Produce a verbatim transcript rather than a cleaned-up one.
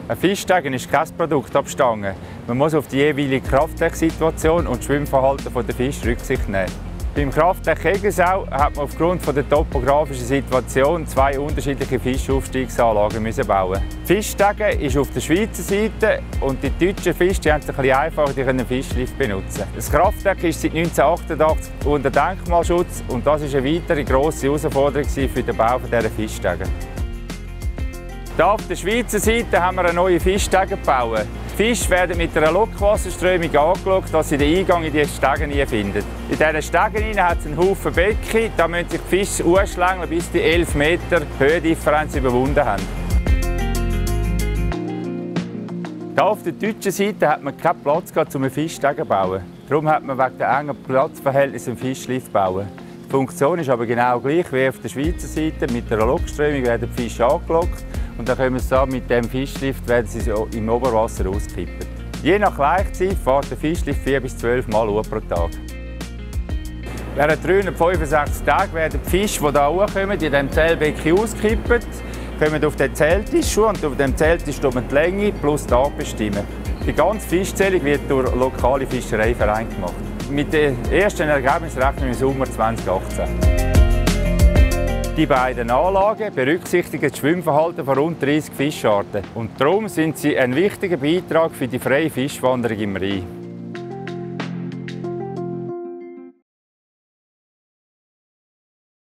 Ein Fischstegen ist kein Produkt ab Stange. Man muss auf die jeweilige Kraftdecksituation und das Schwimmverhalten der Fische Rücksicht nehmen. Beim Kraftdeck Eggersau hat man aufgrund der topografischen Situation zwei unterschiedliche Fischaufstiegsanlagen bauen. Die Fischstege ist auf der Schweizer Seite und die deutschen Fische die haben es ein bisschen einfacher, die können Fischlift benutzen. Das Kraftdeck ist seit neunzehnhundertachtundachtzig unter Denkmalschutz und das ist eine weitere grosse Herausforderung für den Bau dieser Fischstege. Hier auf der Schweizer Seite haben wir eine neue Fischstege gebaut. Die Fische werden mit einer Lokwasserströmung angeschaut, dass sie den Eingang in die Stege nie finden. In diesen Stegen hat es einen Haufen Becken, da müssen sich die Fische ausschlängeln, bis die elf Meter Höhendifferenz überwunden haben. Hier auf der deutschen Seite hat man keinen Platz gehabt, um einen Fischstege zu bauen. Darum hat man wegen der engen Platzverhältnisse einen Fischlift bauen. Die Funktion ist aber genau gleich wie auf der Schweizer Seite. Mit einer Lokströmung werden die Fische angelockt. Und dann können sie mit dem Fischlift werden sie im Oberwasser auskippen. Je nach Laichzeit fährt der Fischlift vier bis zwölf Mal pro Tag. Während dreihundertfünfundsechzig Tagen werden die Fische, die hier hochkommen, in diesem Zellbecken auskippen, kommen auf den Zelltisch und auf dem Zelltisch die Länge plus Tag bestimmen. Die ganze Fischzählung wird durch lokale Fischereivereine gemacht. Mit den ersten Ergebnissen rechnen wir im Sommer zweitausendachtzehn. Die beiden Anlagen berücksichtigen das Schwimmverhalten von rund dreissig Fischarten und darum sind sie ein wichtiger Beitrag für die freie Fischwanderung im Rhein.